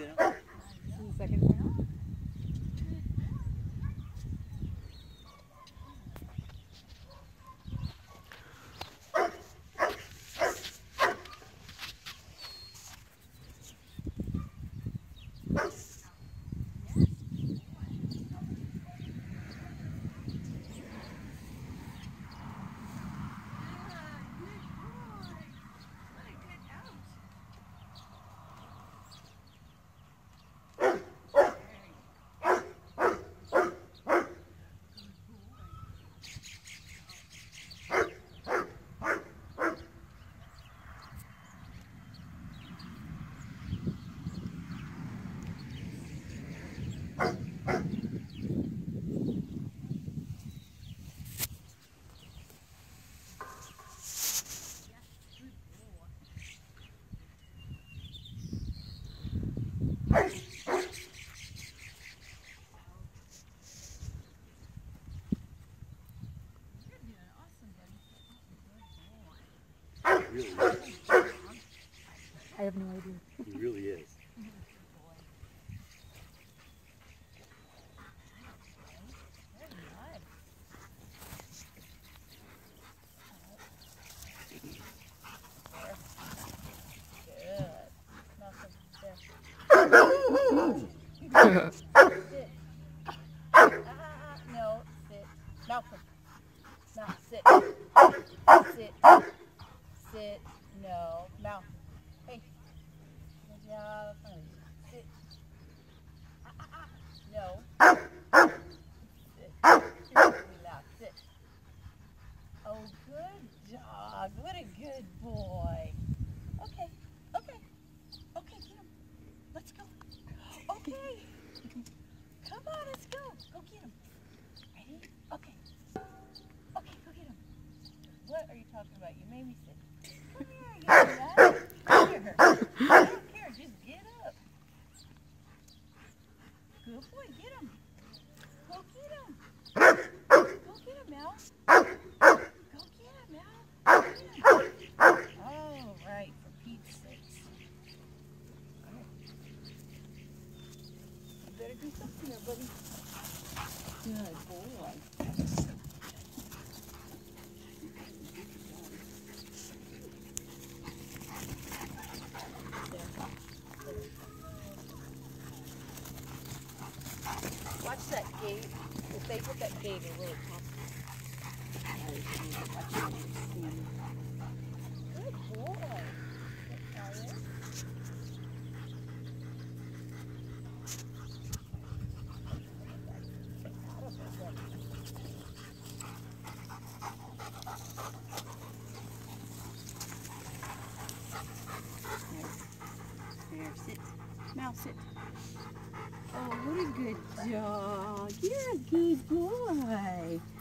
get him. This is the second round. Really is. I have no idea. He really is. No, sit. Malcolm. Now sit. Sit. Sit. No. Malcolm. Hey. Good job. Sit. No. Sit. Now sit. Oh, good dog. What a good boy. Okay. Okay. Okay, get him. Let's go. Okay. Come on, let's go. Go get him. Ready? Okay. Okay, go get him. What are you talking about? You made me sit. Come here, you do that. Come here. I don't care. Just get up. Good boy. Get him. Go get him. Go get him, Mel. Go get him, Mel. Go get him. All right, for Pete's sakes. You better do something there, buddy. Good boy. Watch that gate. If they hit that gate, it really pops. Good boy. There, sit. Now sit. Oh, what a good dog. You're a good boy.